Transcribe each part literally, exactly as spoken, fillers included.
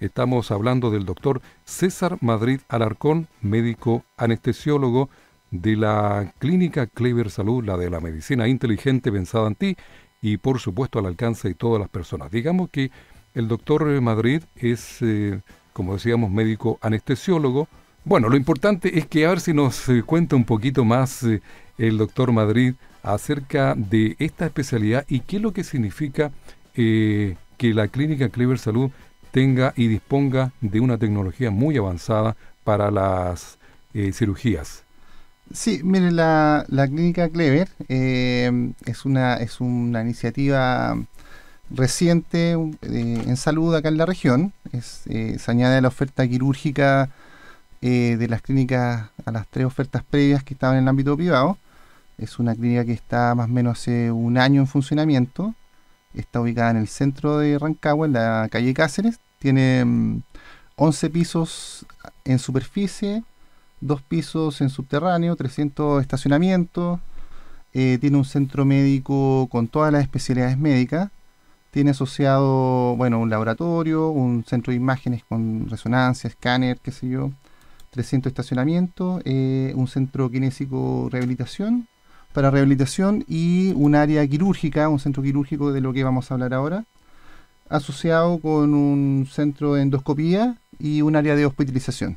Estamos hablando del doctor César Madrid Alarcón, médico anestesiólogo de la clínica Clever Salud, la de la medicina inteligente pensada en ti y por supuesto al alcance de todas las personas. Digamos que el doctor Madrid es, eh, como decíamos, médico anestesiólogo. Bueno, lo importante es que a ver si nos eh, cuenta un poquito más eh, el doctor Madrid acerca de esta especialidad y qué es lo que significa eh, que la clínica Clever Salud tenga y disponga de una tecnología muy avanzada para las eh, cirugías. Sí, mire, la, la clínica Clever eh, es una es una iniciativa reciente eh, en salud acá en la región. Es, eh, se añade a la oferta quirúrgica eh, de las clínicas, a las tres ofertas previas que estaban en el ámbito privado. Es una clínica que está más o menos hace un año en funcionamiento. Está ubicada en el centro de Rancagua, en la calle Cáceres. Tiene mm, once pisos en superficie, dos pisos en subterráneo, trescientos estacionamientos. Eh, tiene un centro médico con todas las especialidades médicas. Tiene asociado, bueno, un laboratorio, un centro de imágenes con resonancia, escáner, qué sé yo, trescientos estacionamientos, eh, un centro kinésico rehabilitación, para rehabilitación y un área quirúrgica, un centro quirúrgico de lo que vamos a hablar ahora, asociado con un centro de endoscopía y un área de hospitalización.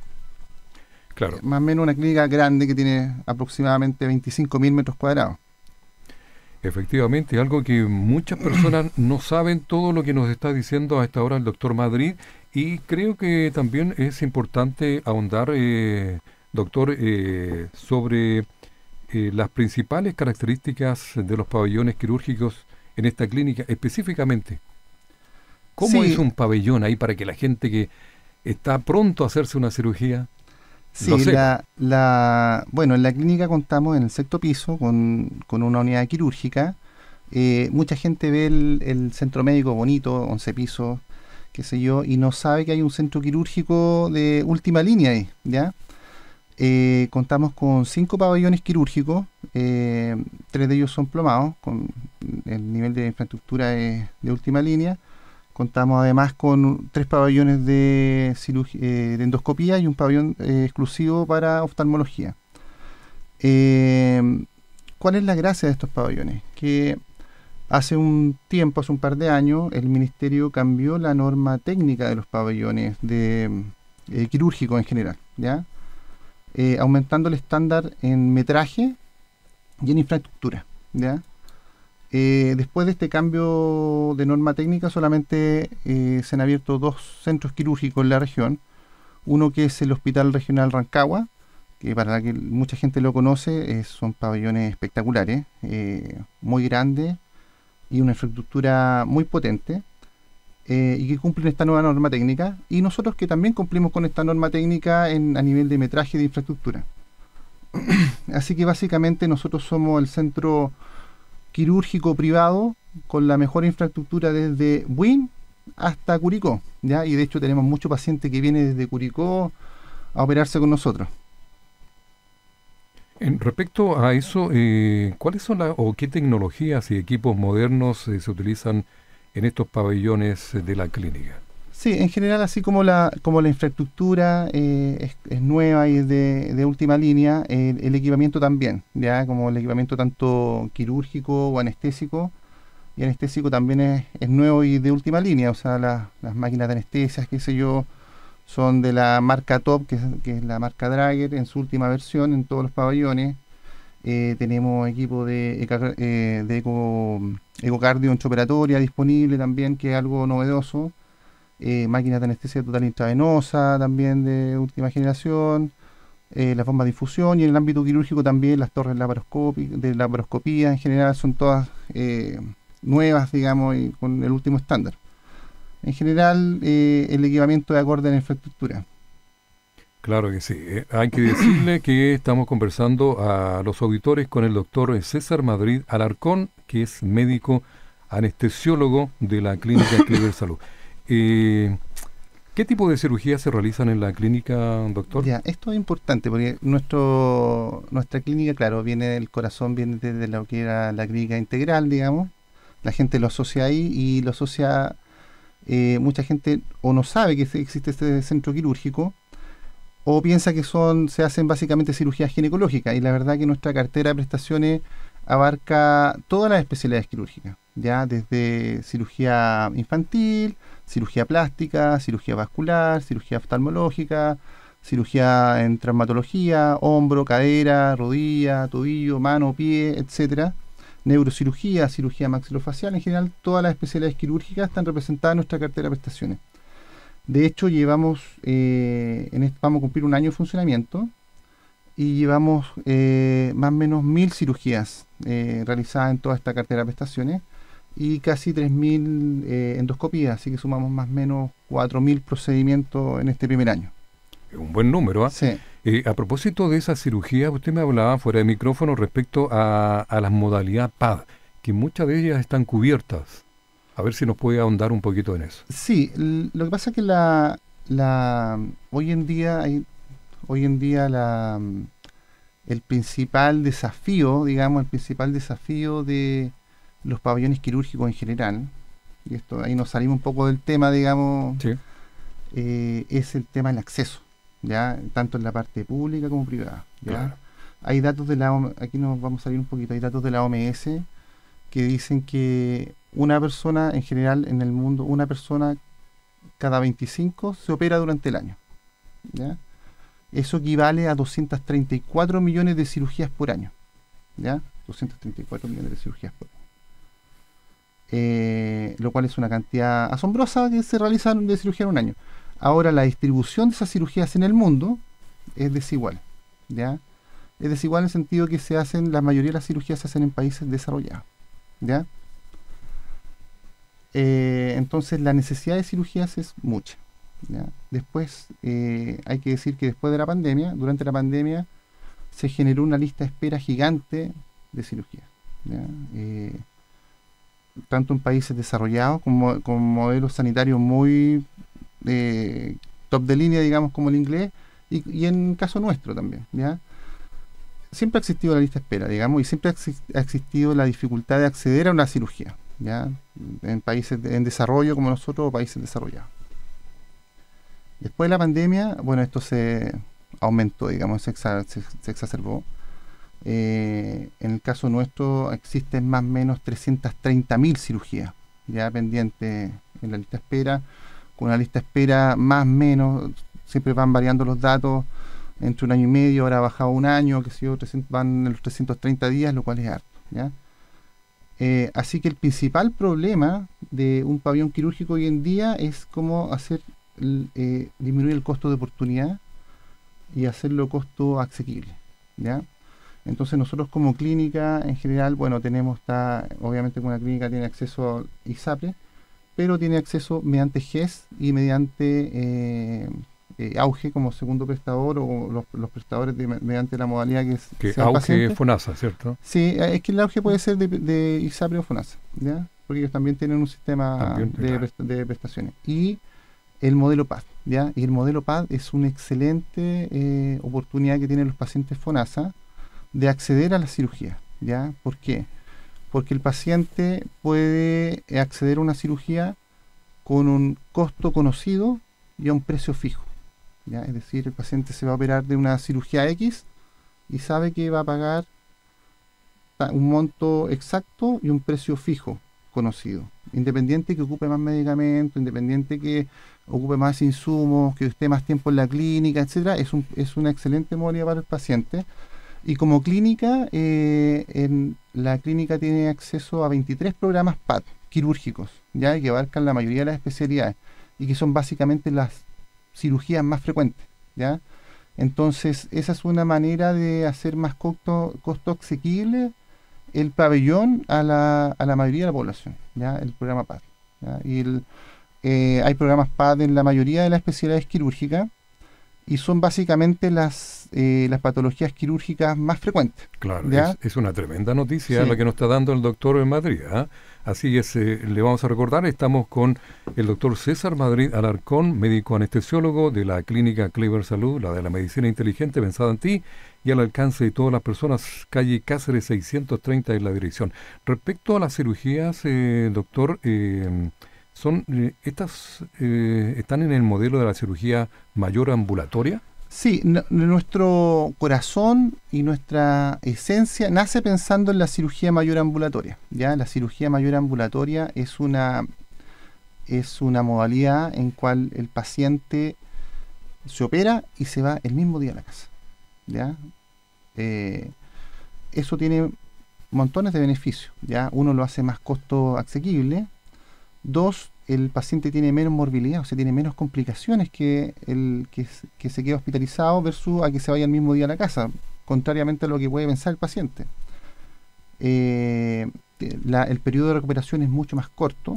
Claro. Más o menos una clínica grande que tiene aproximadamente veinticinco mil metros cuadrados. Efectivamente, algo que muchas personas no saben todo lo que nos está diciendo a esta hora el doctor Madrid, y creo que también es importante ahondar, eh, doctor, eh, sobre eh, las principales características de los pabellones quirúrgicos en esta clínica específicamente. ¿Cómo Sí. es un pabellón ahí para que la gente que está pronto a hacerse una cirugía Sí, lo sepa? la, la, bueno, en la clínica contamos en el sexto piso con, con una unidad quirúrgica. Eh, mucha gente ve el, el centro médico bonito, once pisos, qué sé yo, y no sabe que hay un centro quirúrgico de última línea ahí, ¿ya? Eh, contamos con cinco pabellones quirúrgicos, eh, tres de ellos son plomados, con el nivel de infraestructura es de última línea. Contamos además con tres pabellones de, cirugi- eh, de endoscopía y un pabellón eh, exclusivo para oftalmología. Eh, ¿Cuál es la gracia de estos pabellones? Que hace un tiempo, hace un par de años, el Ministerio cambió la norma técnica de los pabellones de, eh, quirúrgicos en general, ¿ya? Eh, aumentando el estándar en metraje y en infraestructura, ¿ya? Eh, después de este cambio de norma técnica, solamente eh, se han abierto dos centros quirúrgicos en la región. Uno que es el Hospital Regional Rancagua, que para que mucha gente lo conoce, eh, son pabellones espectaculares, eh, muy grandes y una infraestructura muy potente, eh, y que cumplen esta nueva norma técnica. Y nosotros que también cumplimos con esta norma técnica en, a nivel de metraje y de infraestructura. Así que básicamente nosotros somos el centro quirúrgico privado con la mejor infraestructura desde Buin hasta Curicó, ¿ya? Y de hecho tenemos mucho paciente que viene desde Curicó a operarse con nosotros. En respecto a eso, eh, ¿cuáles son las o qué tecnologías y equipos modernos eh, se utilizan en estos pabellones eh, de la clínica? Sí, en general, así como la, como la infraestructura eh, es, es nueva y es de, de última línea, el, el equipamiento también, ya como el equipamiento tanto quirúrgico o anestésico, y anestésico también es, es nuevo y de última línea, o sea, la- las máquinas de anestesias, qué sé yo, son de la marca Top, que es, que es la marca Drager en su última versión en todos los pabellones. Eh, tenemos equipo de, eca- eh, de eco, ecocardio intraoperatoria disponible también, que es algo novedoso. Eh, máquinas de anestesia total intravenosa también de última generación, eh, las bombas de infusión, y en el ámbito quirúrgico también las torres laparoscópi- de laparoscopía en general son todas eh, nuevas, digamos, y con el último estándar. En general, eh, el equipamiento de acorde a la infraestructura. Claro que sí. eh, Hay que decirle que estamos conversando a los auditores con el doctor César Madrid Alarcón, que es médico anestesiólogo de la clínica Clever Salud. Eh, ¿Qué tipo de cirugías se realizan en la clínica, doctor? Ya, esto es importante porque nuestro, nuestra clínica, claro, viene del corazón, viene desde lo que era la clínica integral, digamos. La gente lo asocia ahí y lo asocia eh, mucha gente o no sabe que existe este centro quirúrgico, o piensa que son se hacen básicamente cirugías ginecológicas, y la verdad que nuestra cartera de prestaciones abarca todas las especialidades quirúrgicas, ya desde cirugía infantil, cirugía plástica, cirugía vascular, cirugía oftalmológica, cirugía en traumatología, hombro, cadera, rodilla, tobillo, mano, pie, etcétera. Neurocirugía, cirugía maxilofacial, en general todas las especialidades quirúrgicas están representadas en nuestra cartera de prestaciones. De hecho, llevamos, eh, en este, vamos a cumplir un año de funcionamiento y llevamos eh, más o menos mil cirugías eh, realizadas en toda esta cartera de prestaciones y casi tres mil eh, endoscopías, así que sumamos más o menos cuatro mil procedimientos en este primer año. Un buen número, ¿eh? Sí. Eh, a propósito de esa cirugía, usted me hablaba fuera de micrófono respecto a, a las modalidades P A D, que muchas de ellas están cubiertas. A ver si nos puede ahondar un poquito en eso. Sí, l- lo que pasa es que la, la hoy en día hay, hoy en día la el principal desafío, digamos, el principal desafío de los pabellones quirúrgicos en general, y esto ahí nos salimos un poco del tema, digamos, Sí. eh, es el tema del acceso, ya, tanto en la parte pública como privada, ¿ya? Claro. Hay datos de la O M S, aquí nos vamos a salir un poquito, hay datos de la O M S que dicen que una persona, en general en el mundo, una persona cada veinticinco se opera durante el año, ¿ya? Eso equivale a doscientos treinta y cuatro millones de cirugías por año, ¿ya? doscientos treinta y cuatro millones de cirugías por año. Eh, lo cual es una cantidad asombrosa que se realizan de cirugía en un año. Ahora, la distribución de esas cirugías en el mundo es desigual, ¿ya? Es desigual en el sentido que se hacen, la mayoría de las cirugías se hacen en países desarrollados, ¿ya? Eh, entonces la necesidad de cirugías es mucha, ¿ya? Después eh, hay que decir que después de la pandemia, durante la pandemia, se generó una lista de espera gigante de cirugías, ¿ya? Eh, tanto en países desarrollados como con modelos sanitarios muy eh, top de línea, digamos, como el inglés, y, y en el caso nuestro también, ¿ya? Siempre ha existido la lista de espera, digamos, y siempre ha, exi- ha existido la dificultad de acceder a una cirugía, ¿ya? En países de- en desarrollo como nosotros o países desarrollados. Después de la pandemia, bueno, esto se aumentó, digamos, se, exa- se- se exacerbó. Eh, en el caso nuestro existen más o menos trescientas treinta mil cirugías ya pendientes en la lista de espera, con una lista de espera más o menos, siempre van variando los datos, entre un año y medio, ahora ha bajado un año, que sé yo, trescientos van en los trescientos treinta días, lo cual es harto, ¿ya? Eh, así que el principal problema de un pabellón quirúrgico hoy en día es cómo hacer l- eh, disminuir el costo de oportunidad y hacerlo costo asequible, ¿ya? Entonces nosotros como clínica en general, bueno, tenemos, está, obviamente una clínica tiene acceso a ISAPRE, pero tiene acceso mediante G E S y mediante eh, eh, AUGE como segundo prestador, o los, los prestadores de- mediante la modalidad que, es- Que sea el auge paciente. FONASA, ¿cierto? Sí, eh, es que el AUGE puede ser de, de ISAPRE o FONASA, ¿ya? Porque ellos también tienen un sistema También, de, claro. presta- de prestaciones. Y el modelo P A D, ¿ya? Y el modelo P A D es una excelente eh, oportunidad que tienen los pacientes FONASA de acceder a la cirugía, ¿ya? ¿Por qué? Porque el paciente puede eh, acceder a una cirugía con un costo conocido y a un precio fijo, ¿ya? Es decir, el paciente se va a operar de una cirugía X y sabe que va a pagar ta- un monto exacto y un precio fijo conocido, independiente que ocupe más medicamentos, independiente que ocupe más insumos, que esté más tiempo en la clínica, etcétera. Es un, es una excelente modalidad para el paciente. Y como clínica, eh, en la clínica tiene acceso a veintitrés programas P A D quirúrgicos, ya que abarcan la mayoría de las especialidades y que son básicamente las cirugías más frecuentes, ¿ya? Entonces, esa es una manera de hacer más costo, costo asequible el pabellón a la, a la mayoría de la población, ¿ya? El programa P A D, ¿ya? Y el, eh, hay programas P A D en la mayoría de las especialidades quirúrgicas y son básicamente las, eh, las patologías quirúrgicas más frecuentes. Claro, ¿Ya? es, es una tremenda noticia Sí. la que nos está dando el doctor en Madrid, ¿ah? Así es, eh, le vamos a recordar, estamos con el doctor César Madrid Alarcón, médico anestesiólogo de la clínica Clever Salud, la de la medicina inteligente pensada en ti y al alcance de todas las personas, calle Cáceres seiscientos treinta es la dirección. Respecto a las cirugías, eh, doctor, eh, son eh, estas eh, ¿están en el modelo de la cirugía mayor ambulatoria? Sí, n- nuestro corazón y nuestra esencia nace pensando en la cirugía mayor ambulatoria. ¿Ya? La cirugía mayor ambulatoria es una, es una modalidad en cual el paciente se opera y se va el mismo día a la casa. ¿Ya? Eh, eso tiene montones de beneficios. ¿Ya? Uno, lo hace más costo asequible. Dos, el paciente tiene menos morbilidad, o sea, tiene menos complicaciones que el que, que se queda hospitalizado versus a que se vaya el mismo día a la casa, contrariamente a lo que puede pensar el paciente. Eh, la- el periodo de recuperación es mucho más corto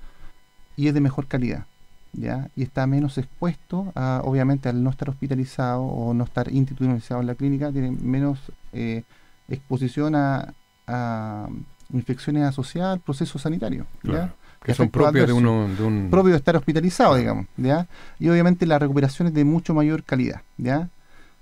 y es de mejor calidad, ¿ya? Y está menos expuesto, a, obviamente, al no estar hospitalizado o no estar institucionalizado en la clínica, tiene menos eh, exposición a, a infecciones asociadas al proceso sanitario, ¿ya? Claro, que son Efectos propias de, adversos. uno, de un... Propio de estar hospitalizado, Claro. digamos, ¿ya? Y obviamente la recuperación es de mucho mayor calidad, ¿ya?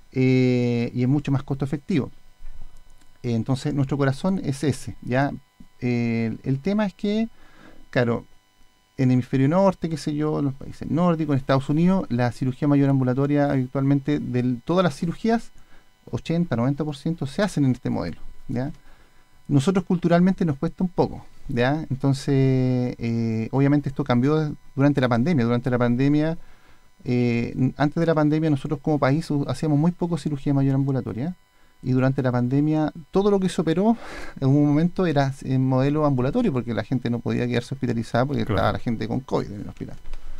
Eh, y es mucho más costo efectivo. Eh, entonces, nuestro corazón es ese, ¿ya? Eh, el, el tema es que, claro, en el hemisferio norte, qué sé yo, en los países nórdicos, en Estados Unidos, la cirugía mayor ambulatoria actualmente, de todas las cirugías, ochenta, noventa por ciento se hacen en este modelo, ¿ya? Nosotros culturalmente nos cuesta un poco, ¿ya? Entonces, eh, obviamente esto cambió durante la pandemia. Durante la pandemia, eh, n- antes de la pandemia, nosotros como país u- hacíamos muy poco cirugía mayor ambulatoria. Y durante la pandemia, todo lo que se operó en un momento era en modelo ambulatorio, porque la gente no podía quedarse hospitalizada porque Claro. estaba la gente con COVID en el hospital.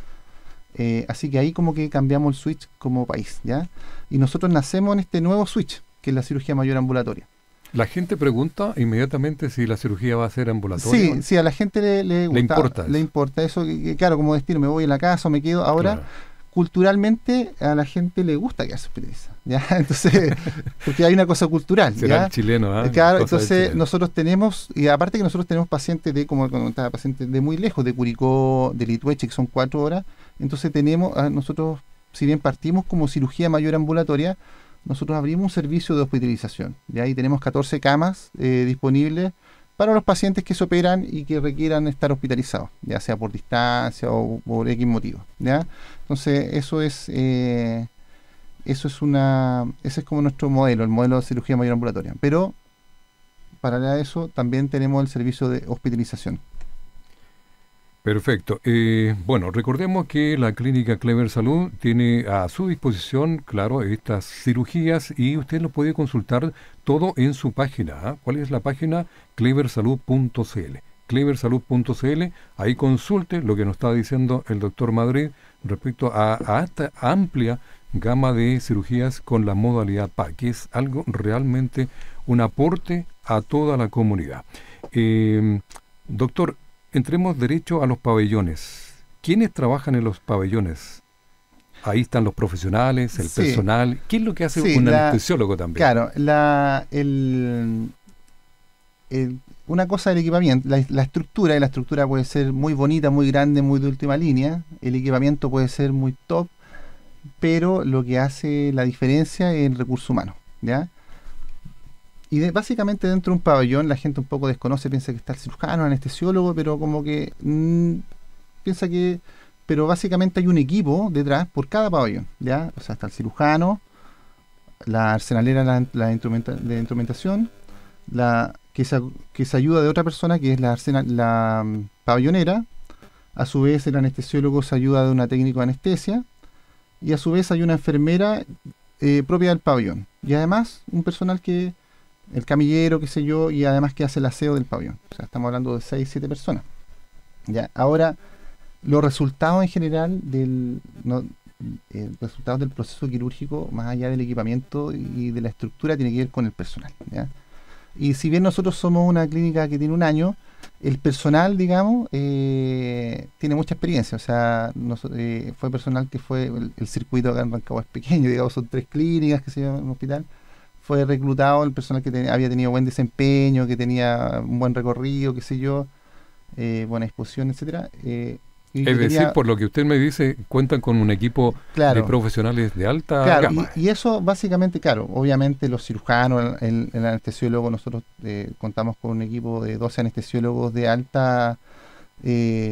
Eh, así que ahí como que cambiamos el switch como país, ¿ya? Y nosotros nacemos en este nuevo switch, que es la cirugía mayor ambulatoria. La gente pregunta inmediatamente si la cirugía va a ser ambulatoria. Sí, o no. sí, a la gente le, le gusta, importa le eso. importa eso, que, que, claro, como decir, me voy a la casa o me quedo. Ahora, Claro. culturalmente, a la gente le gusta quedarse hospitalizada, ¿ya? Entonces, porque hay una cosa cultural, Será ¿ya? el chileno, ¿ah? Eh, Claro, Cosa del entonces chileno. nosotros tenemos, y aparte que nosotros tenemos pacientes de, como comentaba, pacientes de muy lejos, de Curicó, de Litueche, que son cuatro horas, entonces tenemos, ah, nosotros, si bien partimos como cirugía mayor ambulatoria, nosotros abrimos un servicio de hospitalización, ¿ya? Y tenemos catorce camas eh, disponibles para los pacientes que se operan y que requieran estar hospitalizados, ya sea por distancia o por X motivo, ¿ya? Entonces, eso es, eh, eso es una, ese es como nuestro modelo, el modelo de cirugía mayor ambulatoria. Pero, paralelo a eso, también tenemos el servicio de hospitalización. Perfecto. Eh, bueno, recordemos que la clínica Clever Salud tiene a su disposición, claro, estas cirugías y usted lo puede consultar todo en su página. ¿ah? ¿Cuál es la página? clever salud punto c l. clever salud punto c l. Ahí consulte lo que nos está diciendo el doctor Madrid respecto a, a esta amplia gama de cirugías con la modalidad P A, que es algo realmente un aporte a toda la comunidad. Eh, doctor, entremos derecho a los pabellones. ¿Quiénes trabajan en los pabellones? Ahí están los profesionales, el Sí. personal. ¿Qué es lo que hace Sí, un la- anestesiólogo también? Claro, la, el, el- una cosa del equipamiento, la, la estructura, y la estructura puede ser muy bonita, muy grande, muy de última línea, el equipamiento puede ser muy top, pero lo que hace la diferencia es el recurso humano, ¿ya? Y de- básicamente dentro de un pabellón la gente un poco desconoce, piensa que está el cirujano, el anestesiólogo, pero como que mm, piensa que, pero básicamente hay un equipo detrás por cada pabellón, ¿ya? O sea, está el cirujano, la arsenalera la, la instrumenta- de instrumentación, la que se, que se ayuda de otra persona que es la, arsena- la mm, pabellonera, a su vez el anestesiólogo se ayuda de una técnica de anestesia y a su vez hay una enfermera eh, propia del pabellón y además un personal que, el camillero, qué sé yo, y además que hace el aseo del pabellón. O sea, estamos hablando de seis siete personas. Ya, ahora, los resultados en general del no, eh, resultados del proceso quirúrgico, más allá del equipamiento y de la estructura, tiene que ver con el personal, ¿ya? Y si bien nosotros somos una clínica que tiene un año, el personal, digamos, eh, tiene mucha experiencia. O sea, nos- eh, fue personal que fue, el, el circuito acá en Rancagua es pequeño, digamos, son tres clínicas que se llaman un hospital. Fue reclutado el personal que te- había tenido buen desempeño, que tenía un buen recorrido, qué sé yo, eh, buena disposición, etcétera. eh, y que Es decir, tenía- por lo que usted me dice, cuentan con un equipo claro, de profesionales de alta claro, gama. y, y eso básicamente, claro, obviamente los cirujanos, el, el anestesiólogo, nosotros eh, contamos con un equipo de doce anestesiólogos de alta, eh,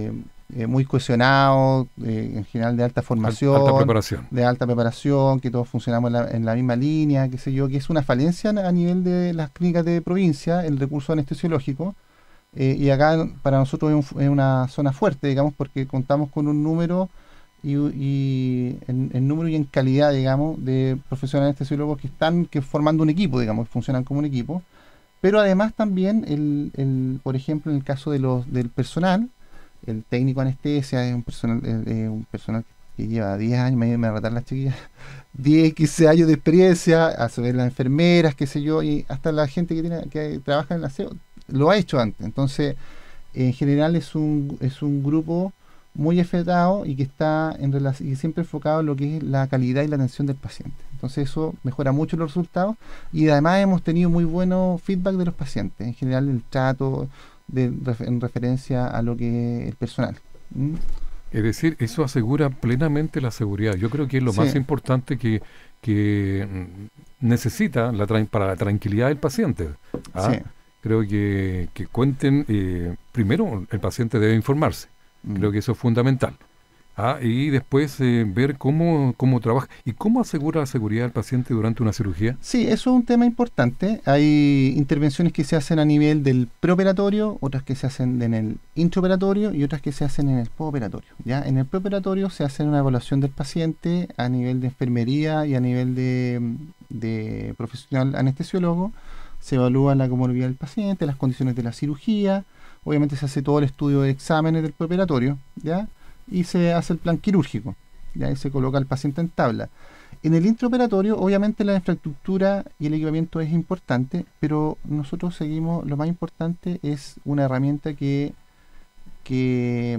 eh, muy cohesionados, eh, en general de alta formación, alta preparación. de alta preparación, que todos funcionamos en la, en la misma línea, qué sé yo, que es una falencia a nivel de las clínicas de provincia, el recurso anestesiológico. Eh, y acá para nosotros es, un, es una zona fuerte, digamos, porque contamos con un número y, y en, en número y en calidad, digamos, de profesionales anestesiólogos que están que formando un equipo, digamos, que funcionan como un equipo. Pero además también, el, el, por ejemplo, en el caso de los del personal, el técnico anestesia es un personal, eh, un personal que lleva diez años, me me retar las chiquillas, diez, quince años de experiencia, a saber las enfermeras, qué sé yo, y hasta la gente que tiene que trabaja en el aseo, lo ha hecho antes. Entonces, en general es un, es un grupo muy enfocado y que está en relación, y siempre enfocado en lo que es la calidad y la atención del paciente. Entonces eso mejora mucho los resultados y además hemos tenido muy buenos feedback de los pacientes, en general el trato de, en referencia a lo que es el personal. ¿Mm? Es decir, eso asegura plenamente la seguridad. Yo creo que es lo Sí. más importante que, que mm, necesita la tra- para la tranquilidad del paciente. ¿ah? Sí. Creo que, que cuenten, eh, primero el paciente debe informarse, Mm. creo que eso es fundamental. ¿ah? Y después eh, ver cómo, cómo trabaja y cómo asegura la seguridad del paciente durante una cirugía. Sí, eso es un tema importante. Hay intervenciones que se hacen a nivel del preoperatorio, otras que se hacen en el intraoperatorio y otras que se hacen en el postoperatorio. ¿Ya? En el preoperatorio se hace una evaluación del paciente a nivel de enfermería y a nivel de, de profesional anestesiólogo. Se evalúa la comorbilidad del paciente, las condiciones de la cirugía. Obviamente se hace todo el estudio de exámenes del preoperatorio, ¿ya? Y se hace el plan quirúrgico, ¿ya? Y se coloca al paciente en tabla. En el intraoperatorio, obviamente la infraestructura y el equipamiento es importante, pero nosotros seguimos, lo más importante es una herramienta que, que,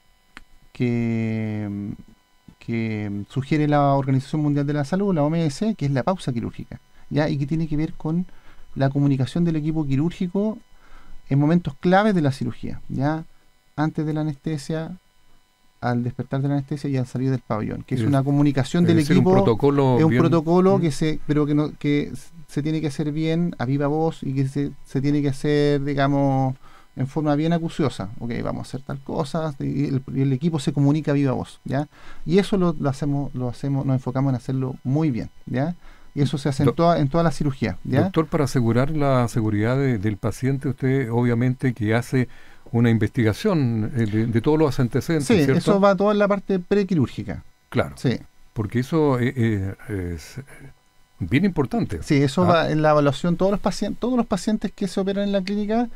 que, que sugiere la Organización Mundial de la Salud, la O M S, que es la pausa quirúrgica, ¿ya? Y que tiene que ver con la comunicación del equipo quirúrgico en momentos claves de la cirugía, ¿ya? Antes de la anestesia, al despertar de la anestesia y al salir del pabellón, que es, Es- una comunicación Es del decir, equipo, un protocolo es un bien- protocolo ¿Mm? que se, pero que no, que se tiene que hacer bien a viva voz y que se, se tiene que hacer, digamos, en forma bien acuciosa. Ok, vamos a hacer tal cosa, y el, y el equipo se comunica a viva voz, ¿ya? Y eso lo, lo hacemos, lo hacemos, nos enfocamos en hacerlo muy bien, ¿ya? Y eso se hace en, Do- toda, en toda la cirugía, ¿ya? Doctor, para asegurar la seguridad de- del paciente, usted obviamente que hace una investigación eh, de, de todos los antecedentes, Sí, ¿cierto? eso va todo en la parte prequirúrgica. Claro, Sí, porque eso eh, eh, es bien importante. sí, eso Ah. va en la evaluación. Todos los pacientes, todos los pacientes que se operan en la clínica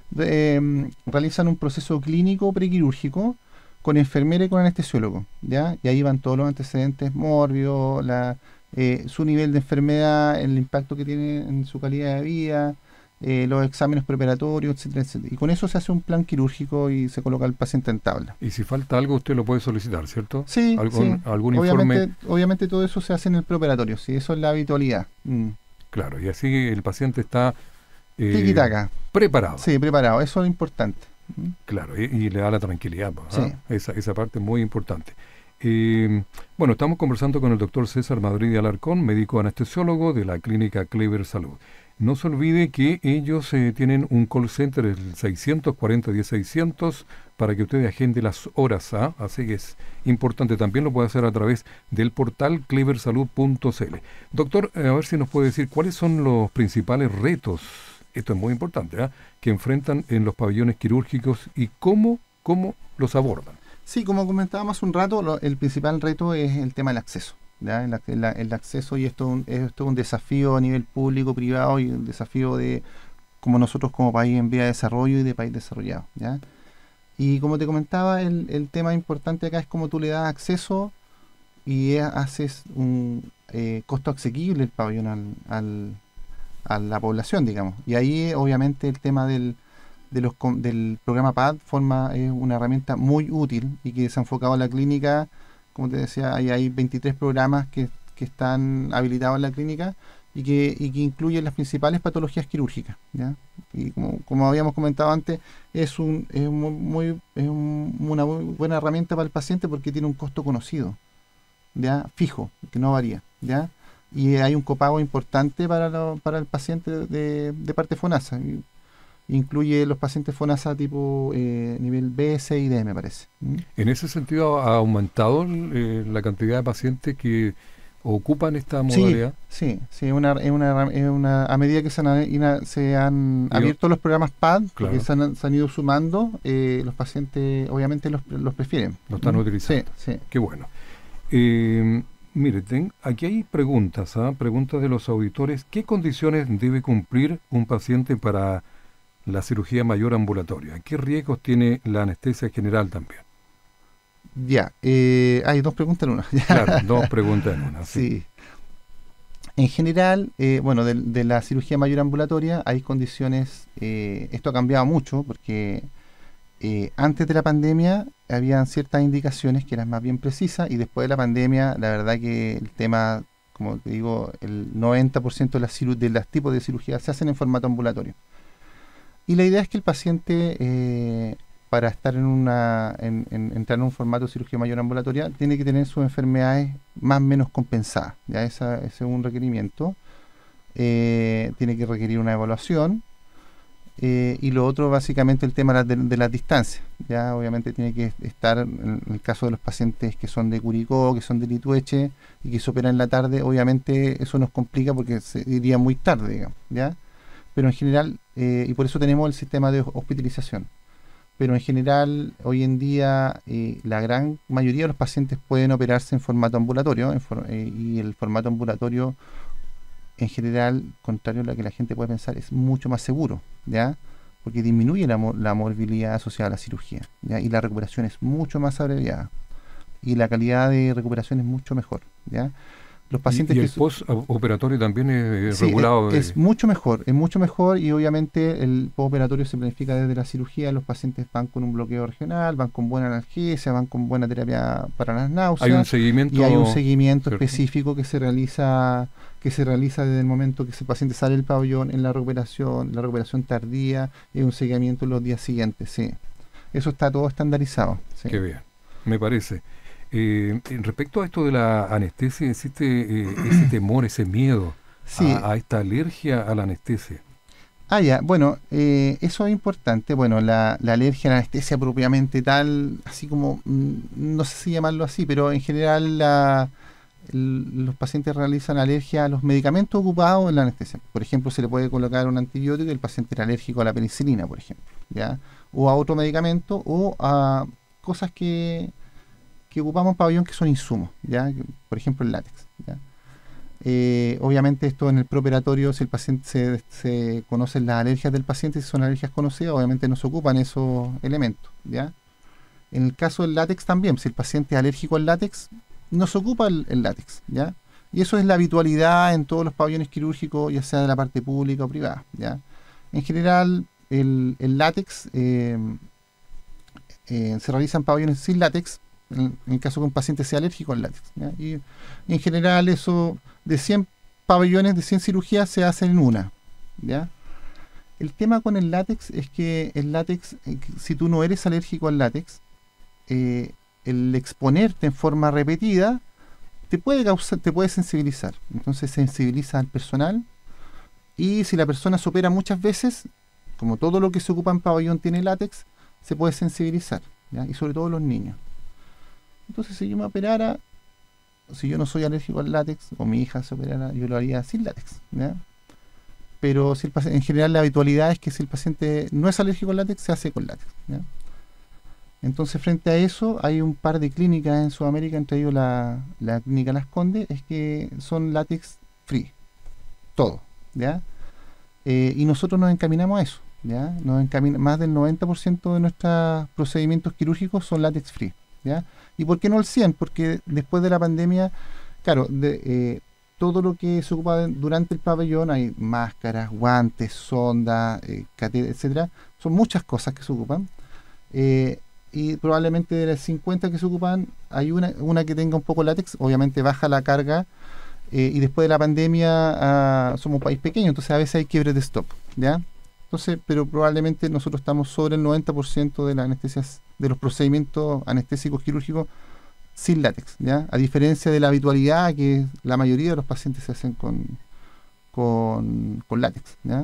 eh, realizan un proceso clínico prequirúrgico con enfermera y con anestesiólogo, ¿ya? Y ahí van todos los antecedentes mórbidos, la, eh, su nivel de enfermedad, el impacto que tiene en su calidad de vida, eh, los exámenes preparatorios, etcétera, etcétera. Y con eso se hace un plan quirúrgico y se coloca al paciente en tabla. Y si falta algo, usted lo puede solicitar, ¿cierto? Sí, ¿Algún, sí. algún Obviamente, informe? obviamente todo eso se hace en el preoperatorio, sí, eso es la habitualidad. Mm. Claro, y así el paciente está eh, Tiki-taka. preparado. Sí, preparado, eso es importante. ¿Mm? Claro, y, y le da la tranquilidad. ¿no? Sí. Esa, esa parte es muy importante. Eh, bueno, estamos conversando con el doctor César Madrid de Alarcón, médico anestesiólogo de la clínica Clever Salud. No se olvide que ellos eh, tienen un call center, el seiscientos cuarenta diez seiscientos, para que usted agende las horas. ¿ah? Así que es importante. También lo puede hacer a través del portal clever salud punto c l. Doctor, eh, a ver si nos puede decir cuáles son los principales retos, esto es muy importante, ¿ah? que enfrentan en los pabellones quirúrgicos y cómo, cómo los abordan. Sí, como comentábamos hace un rato, lo- el principal reto es el tema del acceso. ¿Ya? El, ac- el a- el acceso, y esto es un, esto es un desafío a nivel público, privado, y un desafío de como nosotros como país en vía de desarrollo y de país desarrollado. ¿Ya? Y como te comentaba, el, el tema importante acá es cómo tú le das acceso y eh, haces un eh, costo asequible el pabellón al, al- a la población, digamos. Y ahí obviamente el tema del, de los, com- del programa P A D forma es una herramienta muy útil y que se ha enfocado a la clínica. Como te decía, ahí hay veintitrés programas que, que están habilitados en la clínica y que, y que incluyen las principales patologías quirúrgicas, ¿ya? Y como, como habíamos comentado antes, es, un, es, muy, muy- es un- una muy buena herramienta para el paciente porque tiene un costo conocido, ¿ya? Fijo, que no varía, ¿ya? Y hay un copago importante para, lo- para el paciente de, de parte FONASA. Y, incluye los pacientes FONASA tipo eh, nivel B, C y D, me parece. ¿Mm? En ese sentido, ¿ha aumentado eh, la cantidad de pacientes que ocupan esta modalidad? Sí, sí, sí, una, es una, es una, a medida que se han, se han Yo, abierto los programas P A D, claro, que se han, se han ido sumando, eh, los pacientes obviamente los, los prefieren. lo están ¿Mm? utilizando. Sí, sí. Qué bueno. Eh, mire, ten, aquí hay preguntas, ¿ah? Preguntas de los auditores. ¿Qué condiciones debe cumplir un paciente para la cirugía mayor ambulatoria? ¿Qué riesgos tiene la anestesia general también? Ya, eh, hay dos preguntas en una. Claro, dos preguntas en una. Sí. Sí. En general, eh, bueno, de, de la cirugía mayor ambulatoria hay condiciones, eh, esto ha cambiado mucho porque eh, antes de la pandemia habían ciertas indicaciones que eran más bien precisas y después de la pandemia, la verdad que el tema, como te digo, el noventa por ciento de las ciru- de los tipos de cirugía se hacen en formato ambulatorio. Y la idea es que el paciente, eh, para estar en una, en, en- entrar en un formato de cirugía mayor ambulatoria, tiene que tener sus enfermedades más o menos compensadas. Ya esa, ese es un requerimiento. Eh, tiene que requerir una evaluación. Eh, y lo otro, básicamente, el tema de, la- de- de las distancias. Ya obviamente tiene que estar, en el caso de los pacientes que son de Curicó, que son de Litueche y que se operan en la tarde, obviamente eso nos complica porque se iría muy tarde, digamos, ¿ya? Pero en general, eh, y por eso tenemos el sistema de hospitalización. Pero en general, hoy en día, eh, la gran mayoría de los pacientes pueden operarse en formato ambulatorio, en for- eh, y el formato ambulatorio, en general, contrario a lo que la gente puede pensar, es mucho más seguro, ¿ya? Porque disminuye la, mo- la morbilidad asociada a la cirugía, ¿ya? Y la recuperación es mucho más abreviada. Y la calidad de recuperación es mucho mejor, ¿ya? Los pacientes Y, y que... el su- postoperatorio también es Sí, e- regulado. es eh, mucho mejor, es mucho mejor y obviamente el postoperatorio se planifica desde la cirugía, los pacientes van con un bloqueo regional, van con buena analgesia, van con buena terapia para las hay un náuseas seguimiento. y hay un seguimiento ¿cierto? específico que se realiza que se realiza desde el momento que ese paciente sale del pabellón en la recuperación, la recuperación tardía y un seguimiento en los días siguientes, sí. Eso está todo estandarizado, sí. Qué bien, me parece. Eh, en respecto a esto de la anestesia, existe eh, ese temor, ese miedo Sí. a, a esta alergia a la anestesia. Ah, ya, bueno, eh, eso es importante. Bueno, la, la alergia a la anestesia propiamente tal, así como, mm, no sé si llamarlo así, pero en general la, el- los pacientes realizan alergia a los medicamentos ocupados en la anestesia. Por ejemplo, se le puede colocar un antibiótico y el paciente era alérgico a la penicilina, por ejemplo, ¿ya? O a otro medicamento o a cosas que, que ocupamos en pabellón que son insumos, ¿ya? Que- Por ejemplo, el látex, ¿ya? Eh, obviamente esto en el preoperatorio, si el paciente se, se conocen las alergias del paciente, si son alergias conocidas, obviamente no se ocupan esos elementos, ¿ya? En el caso del látex también, si el paciente es alérgico al látex, no se ocupa el, el látex, ¿ya? Y eso es la habitualidad en todos los pabellones quirúrgicos, ya sea de la parte pública o privada, ¿ya? En general, el, el látex eh, eh, se realiza en pabellones sin látex, en, en el caso que un paciente sea alérgico al látex, ¿ya? Y, y en general eso, de cien pabellones, de cien cirugías, se hacen en una, ¿ya? El tema con el látex es que el látex, eh, que si tú no eres alérgico al látex, eh, el exponerte en forma repetida te puede causar, te puede sensibilizar. Entonces sensibiliza al personal y si la persona se opera muchas veces, como todo lo que se ocupa en pabellón tiene látex, se puede sensibilizar, ¿ya? Y sobre todo los niños. Entonces si yo me operara, si yo no soy alérgico al látex, o mi hija se operara, yo lo haría sin látex, ¿ya? Pero si el paci- en general la habitualidad es que si el paciente no es alérgico al látex, se hace con látex, ¿ya? Entonces, frente a eso, hay un par de clínicas en Sudamérica, entre ellos la, la clínica Las Condes, es que son látex free, todo, ¿ya? Eh, y nosotros nos encaminamos a eso, ¿ya? Nos encamina, más del noventa por ciento de nuestros procedimientos quirúrgicos son látex free, ¿ya? ¿Y por qué no el cien? Porque después de la pandemia, claro, de, eh, todo lo que se ocupa de- durante el pabellón, hay máscaras, guantes, sondas, eh, catéter, etcétera, son muchas cosas que se ocupan. Eh, y probablemente de las cincuenta que se ocupan, hay una, una que tenga un poco látex, obviamente baja la carga, eh, y después de la pandemia ah, somos un país pequeño, entonces a veces hay quiebres de stock, ¿ya? Entonces, pero probablemente nosotros estamos sobre el noventa por ciento de las anestesias, de los procedimientos anestésicos quirúrgicos sin látex, ¿ya? A diferencia de la habitualidad que la mayoría de los pacientes se hacen con, con, con látex, ¿ya?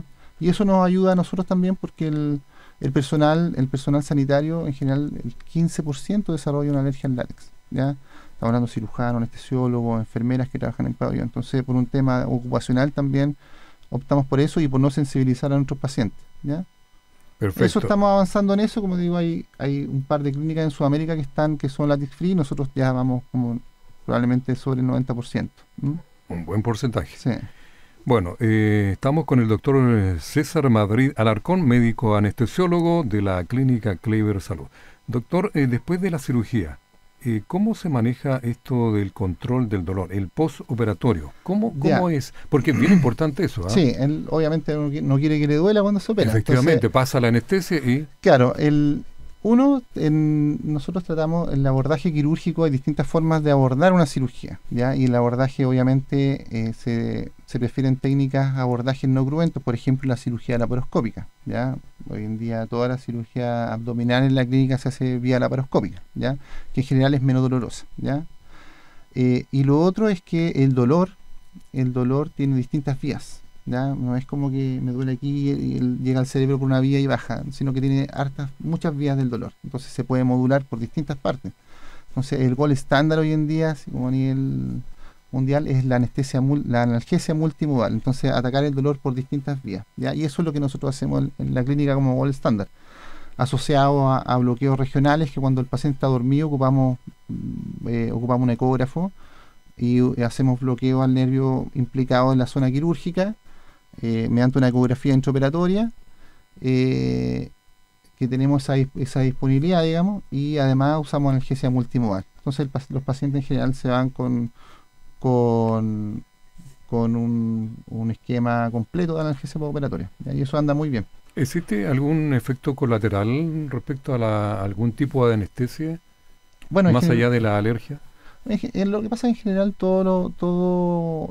Y eso nos ayuda a nosotros también porque el, el personal el personal sanitario, en general, el quince por ciento desarrolla una alergia al látex, ¿ya? Estamos hablando de cirujanos, anestesiólogos, enfermeras que trabajan en pabellón. Entonces, por un tema ocupacional también optamos por eso y por no sensibilizar a nuestros pacientes, ¿ya? Perfecto. Eso estamos avanzando en eso. Como digo, hay hay un par de clínicas en Sudamérica que están que son látex free. Nosotros ya vamos como probablemente sobre el noventa por ciento. ¿Mm? Un buen porcentaje. Sí. Bueno, eh, estamos con el doctor César Madrid Alarcón, médico anestesiólogo de la clínica Clever Salud. Doctor, eh, después de la cirugía, eh, ¿cómo se maneja esto del control del dolor, el postoperatorio? ¿Cómo, cómo es? Porque es bien importante eso. ¿eh? Sí, él obviamente no, no quiere que le duela cuando se opera. Efectivamente, Entonces, pasa la anestesia y... Claro, el, uno, en, nosotros tratamos el abordaje quirúrgico, hay distintas formas de abordar una cirugía, ¿ya? Y el abordaje obviamente eh, se, se prefieren técnicas, abordajes no cruentos, por ejemplo la cirugía laparoscópica, ¿ya? Hoy en día toda la cirugía abdominal en la clínica se hace vía laparoscópica, ¿ya? Que en general es menos dolorosa, ¿ya? Eh, y lo otro es que el dolor, el dolor tiene distintas vías, ¿ya? No es como que me duele aquí y el- llega al cerebro por una vía y baja, sino que tiene hartas, muchas vías del dolor. Entonces se puede modular por distintas partes. Entonces el gol estándar hoy en día, así como a nivel mundial, es la anestesia, mul- la analgesia multimodal. Entonces atacar el dolor por distintas vías, ¿ya? Y eso es lo que nosotros gol en la clínica como gol estándar, asociado a, a bloqueos regionales, que cuando el paciente está dormido ocupamos, mm, eh, ocupamos un ecógrafo y uh, hacemos bloqueo al nervio implicado en la zona quirúrgica eh, mediante una ecografía intraoperatoria, eh, que tenemos esa, dis- esa disponibilidad, digamos, y además usamos analgesia multimodal. Entonces el pac- los pacientes en general se van con, con, con un, un esquema completo de analgesia postoperatoria, ¿ya? Y eso anda muy bien. ¿Existe algún efecto colateral respecto a, la, a algún tipo de anestesia, Bueno, en más general- allá de la alergia? En ge- en lo que pasa en general, todo, lo- todo,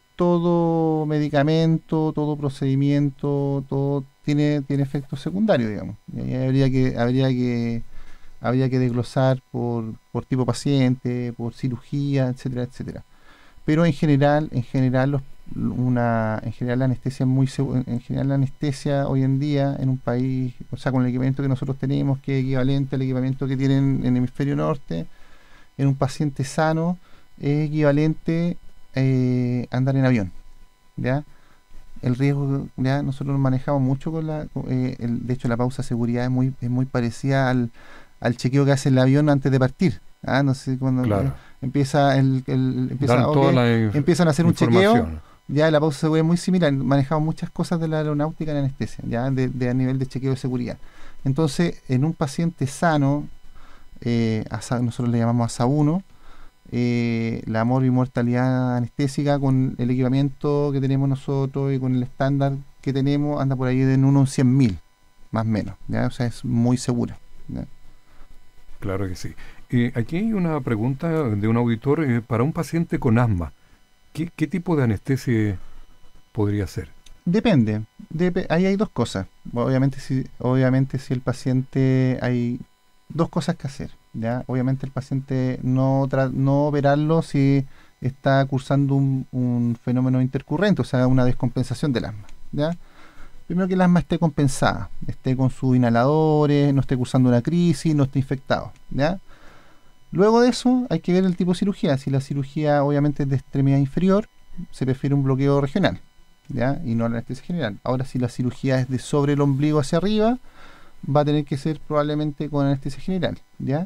todo medicamento, todo procedimiento, todo tiene, tiene efectos secundarios, digamos. Y ahí habría que, habría que, habría que desglosar por, por tipo paciente, por cirugía, etcétera, etcétera. Pero en general, en general, los, una, en general la anestesia es muy segu- en general la anestesia hoy en día en un país, o sea, con el equipamiento que nosotros tenemos, que es equivalente al equipamiento que tienen en el hemisferio norte, en un paciente sano es equivalente eh, a andar en avión, ¿ya? El riesgo, ya nosotros nos manejamos mucho con la, con, eh, el- de hecho la pausa de seguridad es muy, es muy parecida al, al chequeo que hace el avión antes de partir, ¿ah? No sé, cuando Claro. eh, empieza el, el- empieza, Dan ok, toda la inf- empiezan a hacer un chequeo, información. ya la pausa de seguridad es muy similar, manejamos muchas cosas de la aeronáutica en anestesia, ya de, de a nivel de chequeo de seguridad. Entonces, en un paciente sano, eh, ASA nosotros le llamamos ASA uno, eh, la morbimortalidad anestésica con el equipamiento que tenemos nosotros y con el estándar que tenemos anda por ahí de en uno en cien mil, más o menos, ¿ya? O sea, es muy segura, ¿ya? Claro que sí. Eh, aquí hay una pregunta de un auditor eh, para un paciente con asma. ¿Qué, qué tipo de anestesia podría ser? Depende, depe- ahí hay dos cosas. Obviamente si, obviamente si el paciente hay dos cosas que hacer, ¿ya? Obviamente el paciente no, tra- no operarlo si está cursando un, un fenómeno intercurrente, o sea, una descompensación del asma, ¿ya? Primero que el asma esté compensada, esté con sus inhaladores, no esté cursando una crisis, no esté infectado, ¿ya? Luego de eso hay que ver el tipo de cirugía. Si la cirugía obviamente es de extremidad inferior, se prefiere un bloqueo regional, ¿ya? Y no la anestesia general. Ahora, si la cirugía es de sobre el ombligo hacia arriba, va a tener que ser probablemente con anestesia general, ¿ya?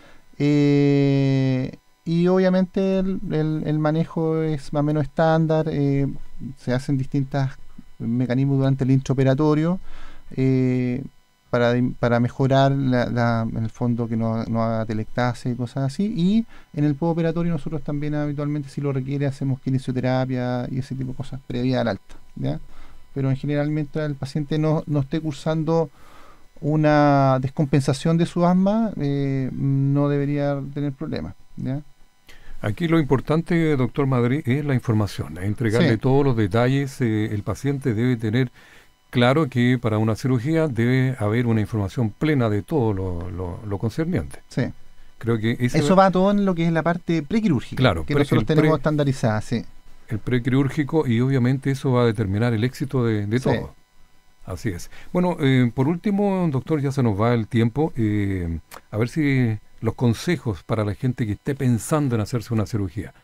Eh, y obviamente el, el- el manejo es más o menos estándar, eh, se hacen distintos mecanismos durante el intraoperatorio, eh, para, di- para mejorar la, la- en el fondo que no, no haga telectasia y cosas así. Y en el postoperatorio nosotros también habitualmente, si lo requiere, hacemos kinesioterapia y ese tipo de cosas previa al alta, ¿ya? Pero en general, mientras el paciente no, no esté cursando una descompensación de su asma, eh, no debería tener problemas, ¿ya? Aquí lo importante, doctor Madrid, es la información, entregarle Sí. todos los detalles. Eh, el paciente debe tener claro que para una cirugía debe haber una información plena de todo lo, lo, lo concerniente. Sí. Creo que ese Eso va todo en lo que es la parte prequirúrgica, Claro, que pre- nosotros el tenemos pre- estandarizada, sí. el prequirúrgico, y obviamente eso va a determinar el éxito de, de Sí. todo. Así es. Bueno, eh, por último, doctor, ya se nos va el tiempo. Eh, a ver si los consejos para la gente que esté pensando en hacerse una cirugía.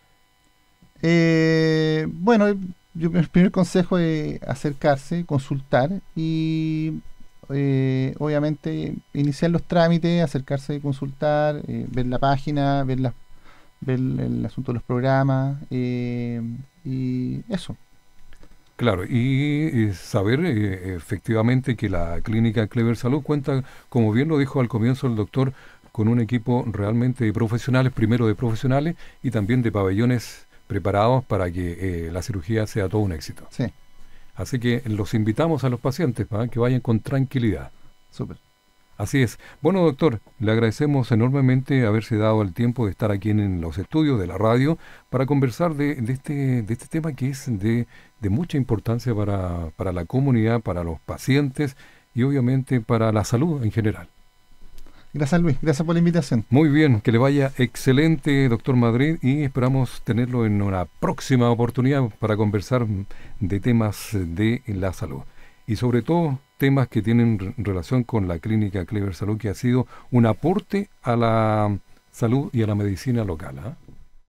Eh, bueno, yo, el primer consejo es acercarse, consultar y eh, obviamente iniciar los trámites, acercarse, consultar, eh, ver la página, ver, la, ver el asunto de los programas eh, y eso. Claro, y, eh, saber eh, efectivamente que la clínica Clever Salud cuenta, como bien lo dijo al comienzo el doctor, con un equipo realmente de profesionales, primero de profesionales y también de pabellones preparados para que eh, la cirugía sea todo un éxito. Sí, Así que los invitamos a los pacientes para que vayan con tranquilidad. súper. Así es. Bueno, doctor, le agradecemos enormemente haberse dado el tiempo de estar aquí en los estudios de la radio para conversar de, de este, de este tema que es de, de mucha importancia para, para la comunidad, para los pacientes y obviamente para la salud en general. Gracias Luis, gracias por la invitación. Muy bien, que le vaya excelente, doctor Madrid, y esperamos tenerlo en una próxima oportunidad para conversar de temas de la salud. Y sobre todo temas que tienen re- relación con la clínica Clever Salud, que ha sido un aporte a la salud y a la medicina local, ¿ah?